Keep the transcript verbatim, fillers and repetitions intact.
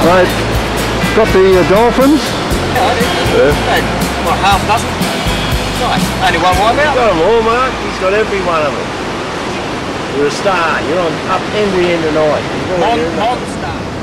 mate. Got the uh, Dolphins? Yeah, I did. Yeah. Had, what, half dozen? Nice. Only one wipeout? He's got them all, Mark. He's got every one of them. You're a star. You're on up every end of night. Mon, Mon star.